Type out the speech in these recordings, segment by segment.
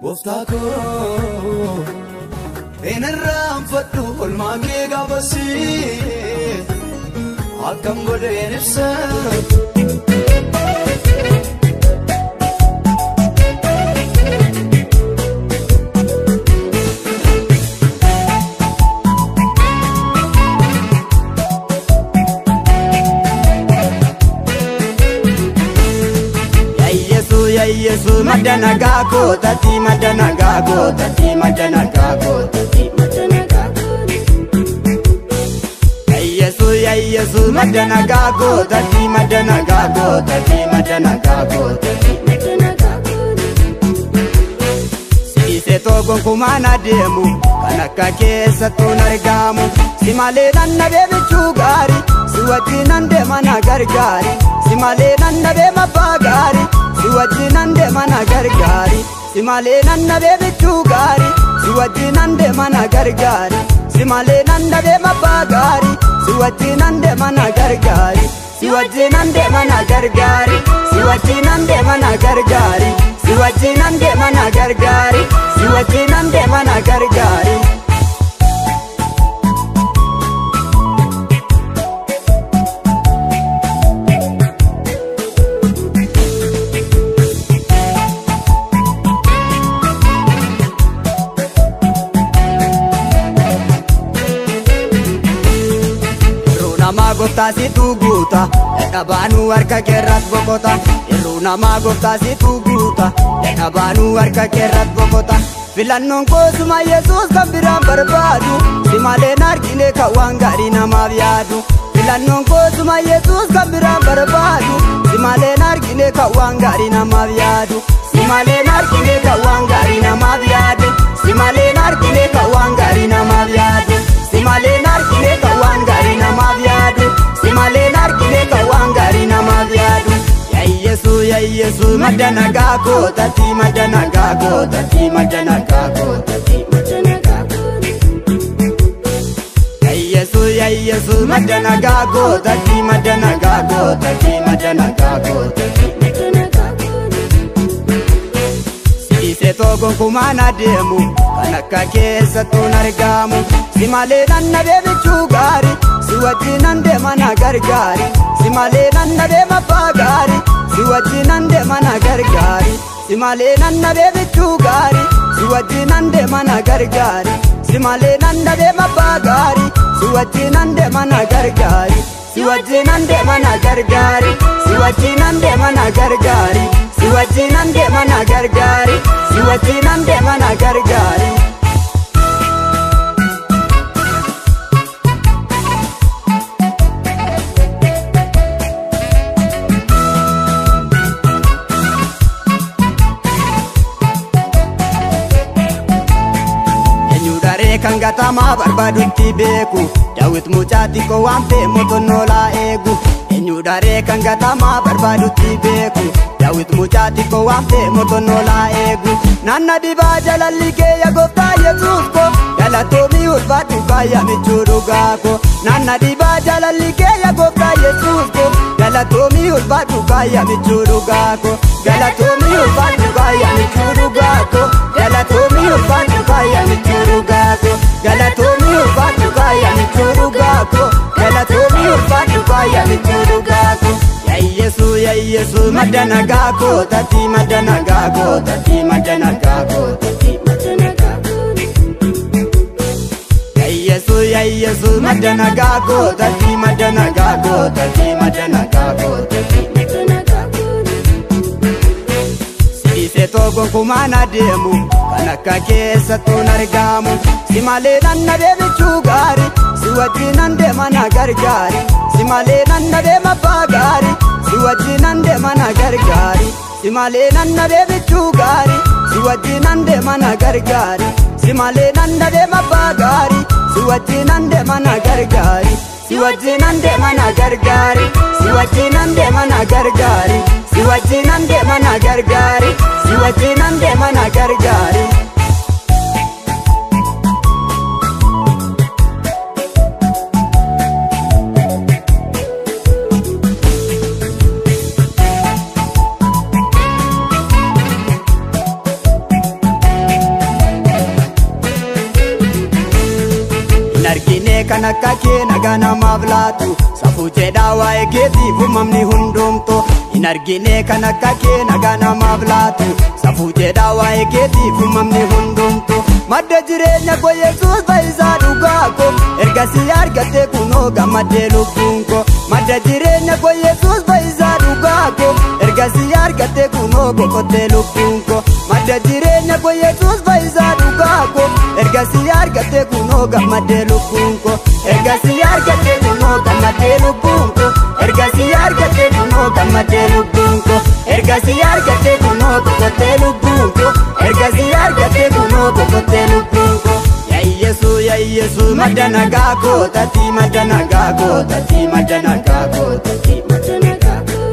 Goftako enarraan fadhu olmaa kee gaafasi akkam godheen ibsa. Yesu madana gago tati madana gago tati madana gago tati madana gago. Yesu madana gago tati madana gago tati madana gago tati madana gago. Si togon kumana demu kanaka kesa tunargamu si male nanna bebe chugari si wajjinan de mana gargari si male nanna be mabagari si wajjinan de mana gargari si male nanna be chugari si wajjinan de mana gargari si male nanna be mabagari si wajjinan de mana gargari si wajjinan de mana gargari si wajjinan de mana gargari si wajjinan de mana gargari si wajjinan de mana gargari. Gofta si tu guuta dhabaanu harka keerrat boqota yeroo namaa gofta si tu guuta dhabaanu harka keerrat boqota filannoon koosuma Yesuus kan biraan barbaadu si malee nargine kan waan gaarii namaaf yaadu filannoon koosuma Yesuus kan biraan barbaadu si malee nargine kan waan gaarii namaaf yaadu si malee nargine kan waan gaarii namaaf yaadu si malee nargine kan waan gaarii namaaf yaadu si malee nargine kan waan gaarii namaaf yaadu si malee nargine kan waan gaarii namaaf yaadu. Ya Yesu madana gago tati madana gago tati madana gago tati madana gago. Ya Yesu madana gago tati madana gago tati madana gago tati madana gago. Si togon kumana demu kanaka kesa tunargamu si malee nanna bebe chugari si wajjinan de mana gargari si malee nanna be mabagari si wajjinan de mana gargari si malee nanna bebe chugari si wajjinan de mana gargari si malee nanna be mabagari si wajjinan de mana gargari si wajjinan de mana gargari si wajjinan de mana gargari si wajjinan de mana gargari si wajjinan de mana gargari. Kan gatama barbaadutti beeku Daawit mucaati ko waan ta'e motonnoolaa eegu eenyu daree kan gatama barbaadutti beeku Daawit mucaati ko waan ta'e motonnoolaa eegu nanna dibaa jalalli kee yaa gooftaa Yesuus ko galatoomii ulfaadhu faaya michuu dhugaa ko nanna dibaa jalalli kee yaa gooftaa Yesuus ko galatoomii ulfaadhu faaya michuu dhugaa ko galatoomii ulfaadhu faaya michuu dhugaa ko galatoomii ulfaadhu faaya michuu dhugaa ko galatoomii ulfaadhu faaya michuu dhugaa ko galatoomii ulfaadhu faaya michuu dhugaa ko. Ya Yesu madana gago tati madana gago tati madana gago tati madana gago. Ya Yesu madana gago tati madana gago tati madana gago tati madana gago. Si togon kumana demu kanaka kesa tunargamu si malee nanna bebe chugari si wajjinan de mana gargari si malee nanna be mabagari si wajjinan de mana gargari si malee nanna bebe chugari si wajjinan de mana gargari si malee nanna be mabagari si wajjinan de mana gargari si wajjinan de mana gargari si wajjinan de mana gargari si wajjinan de mana gargari si wajjinan de mana gargari. kan akka kee nagaa namaaf laatu safuu jedhaa waa'ee keetiif uumamni hundumtu hin argine kan akka kee nagaa namaaf laatu safuu jedhaa waa'ee keetiif uumamni hundumtu madda jireenya koo Yesuus fayyisaa dhugaa koo ergasii argattee kunoo gammaddee lubbuun koo madda jireenya koo Yesuus fayyisaa dhugaa koo ergasii argattee kunoo boqottee lubbuun koo madda jireenya koo Yesuus fayyisaa dhugaa koo ergasii argattee kunoo gammaddee lubbuun koo ergasii argattee kunoo gammaddee lubbuun koo ergasii argattee kunoo gammaddee lubbuun koo ergasii argattee kunoo boqottee lubbuun koo ergasii argattee kunoo boqottee lubbuun koo ya Yesuus madda nagaa koo tati madda nagaa koo tati madda nagaa koo tati madda nagaa koo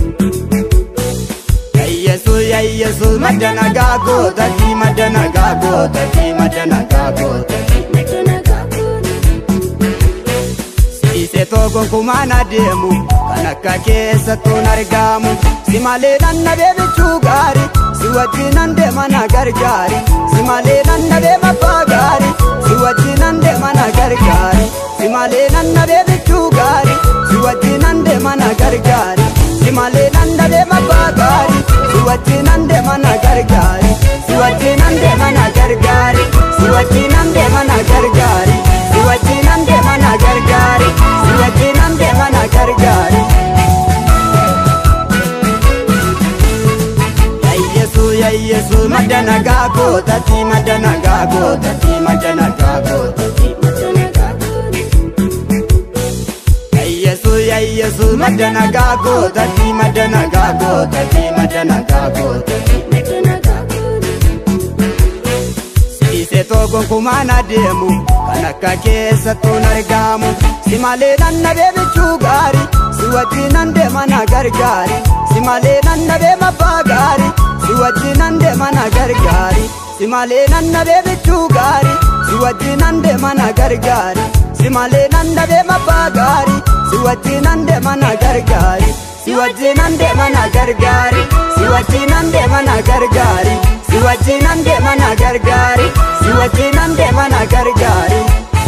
ya Yesuus madda nagaa koo tati madda nagaa koo tati madda nagaa koo tati madda nagaa koo Siise tokkoon kumaan adeemu kan akka keessattuun argamu si malee nannabee bichuu gaarii si wajjinan deema na gargaari si malee nannabee mabbaa gaarii si wajjinan deema na gargaari si malee nannabee bichuu gaarii si wajjinan deema na gargaari si malee nannabee mabbaa gaarii si wajjinan deema na gargaari si wajjinan deema na gargaari si wajjinan deema na gargaari si wajjinan deema na gargaari si wajjinan deema na gargaari ya Yesuus madda nagaa koo tati madda nagaa koo tati madda nagaa koo tati madda nagaa koo ya Yesuus madda nagaa koo tati madda nagaa koo tati madda nagaa koo tati madda nagaa koo Siise tokkoon kumaan adeemu kan akka keessattuun argamu si malee nannabee bichuu gaarii si wajjinan deema na gargaari si malee nannabee mabbaa gaarii si wajjinan deema na gargaari si malee nannabee bichuu gaarii si wajjinan deema na gargaari si malee nannabee mabbaa gaarii si wajjinan deema na gargaari si wajjinan deema na gargaari si wajjinan deema na gargaari si wajjinan deema na gargaari si wajjinan deema na gargaari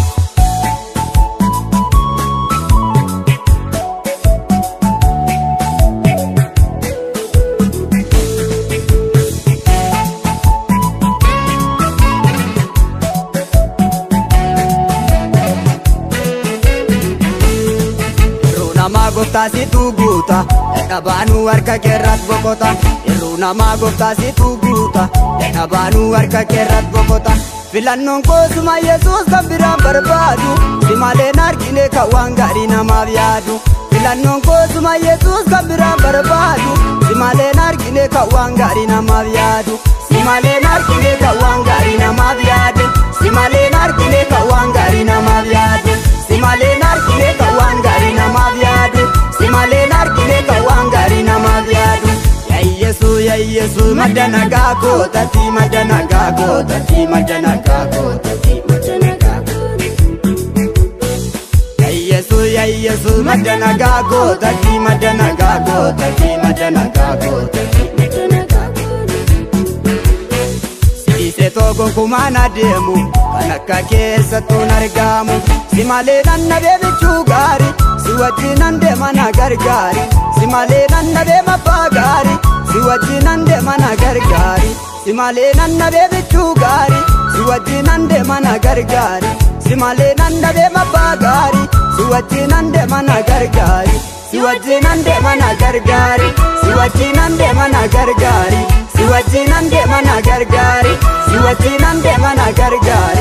Gooftaa situ guuta dadhabaanuu harka keerratti boqota yeroo namaa gooftaa situ guuta dadhabaanuu harka keerratti boqota filannoon koosuma Yesuus kan biraan barbaadu si malee argine kan waan gaarii namaaf yaadu filannoon koosuma Yesuus kan biraan barbaadu si malee argine kan waan gaarii namaaf yaadu si malee argine kan waan gaarii namaaf yaadu si malee argine kan waan gaarii namaaf yaadu si malee argine kan waan gaarii namaaf yaadu si malee argine kan waan gaarii namaaf yaadu ya Yesuus madda nagaa koo tati madda nagaa koo tati madda nagaa koo tati madda nagaa koo ya Yesuus madda nagaa koo tati madda nagaa koo tati madda nagaa koo tati madda nagaa koo Siise tokkoon kumaan adeemu kan akka keessattuun argamu si malee nannabee bichuu gaarii si wajjinan deema na gargaari si malee nannabee mabbaa gaarii si wajjinan deema na gargaari si malee nannabee bichuu gaarii si wajjinan deema na gargaari si malee nannabee mabbaa gaarii si wajjinan deema na gargaari si wajjinan deema na gargaari si wajjinan deema na gargaari si wajjinan deema na gargaari si wajjinan deema na gargaari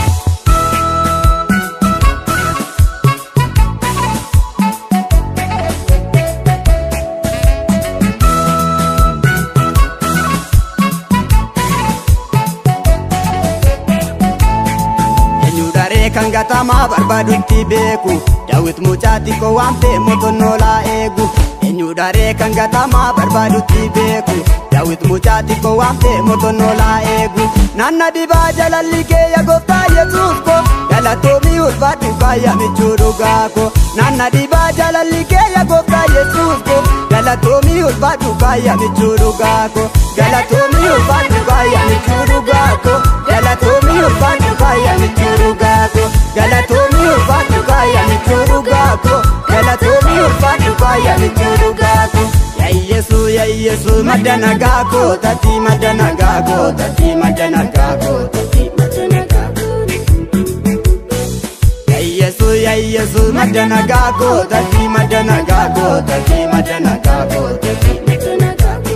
kan gatamaa barbaadutti beeku Daawit mucaatti koo waamtee mootonnoo laa eegu eenyu daree kan gatamaa barbaadutti beeku Daawit mucaatti koo waamtee mootonnoo laa eegu nanna dibaa jalalli kee yaa gooftaa Yesuus koo galatoomii ulfaadhu faaya michuu dhugaa koo nanna dibaa jalalli kee yaa gooftaa Yesuus koo galatoomii ulfaadhu faaya michuu dhugaa koo galatoomii ulfaadhu faaya michuu dhugaa koo galatoomii ulfaadhu faaya michuu dhugaa koo galatoomii ulfaadhu Yesus madana gago tati madana gago tati madana gago tati madana gago Ya Yesus madana gago tati madana gago tati madana gago tati madana gago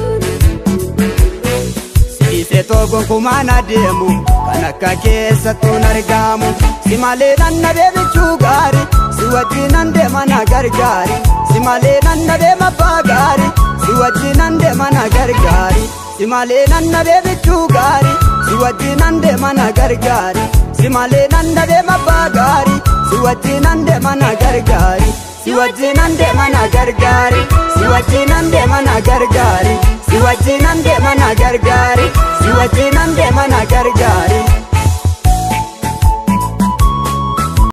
Sise togo kumana demu kanaka kesa tunargamu Simale nanna bebe chugari Siwaji nande mana gargari Simale nanna bebe bagari Siwaji nande mana gargari Simale nanna bebe chugari Siwaji nande mana gargari Simale nanna bebe bagari Siwaji nande mana gargari Siwaji nande mana gargari Siwaji nande mana gargari Siwaji nande mana gargari Siwaji nande mana